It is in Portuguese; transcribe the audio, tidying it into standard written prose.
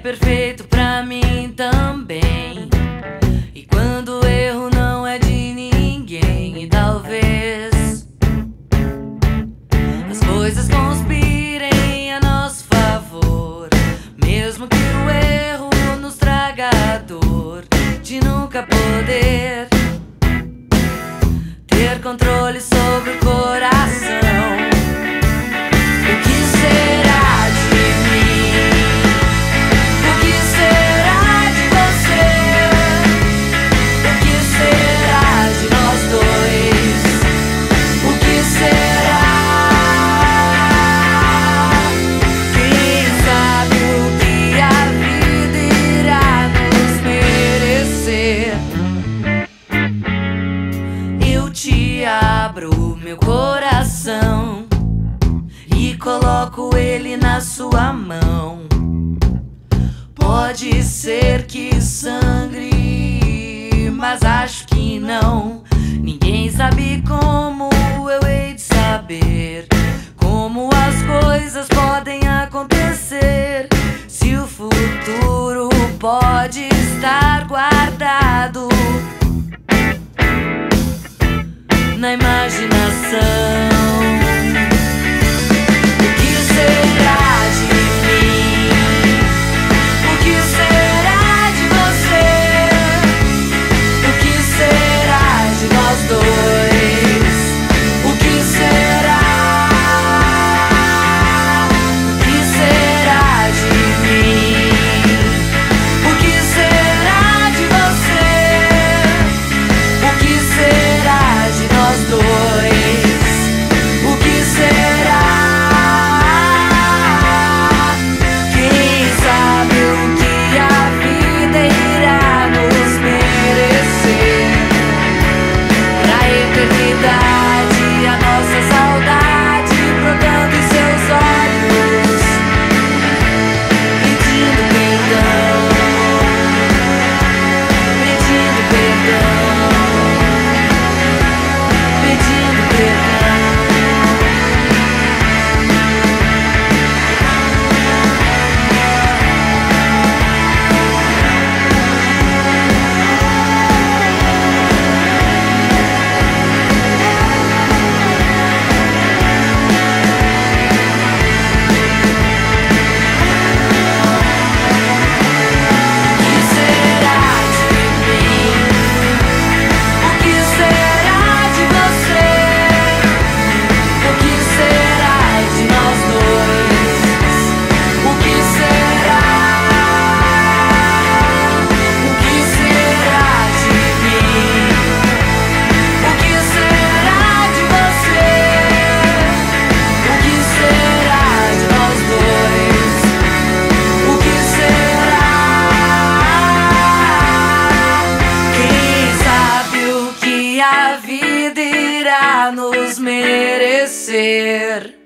perfeito pra mim também. E quando o erro não é de ninguém, e talvez as coisas conspirem a nosso favor, mesmo que o erro nos traga a dor de nunca poder ter controle sobre o coração. O que será de mim? O que será de você? O que será de nós dois? O que será? Quem sabe o que a vida irá nos merecer? Eu te abro meu coração e coloco ele na sua mão. Pode ser que sangre, mas acho que não. Ninguém sabe como, eu hei de saber como as coisas podem acontecer. Se o futuro pode estar guardado na imaginação. O que será de mim? O que será de você? O que será de nós dois? O que será? O que será de mim? O que será de você? O que será de nós dois? O que será? Quem sabe o que a vida irá nos merecer? Pra eternidade, a nossa saudade brotando em seus olhos, pedindo perdão, pedindo perdão, pedindo perdão. A vida irá nos merecer.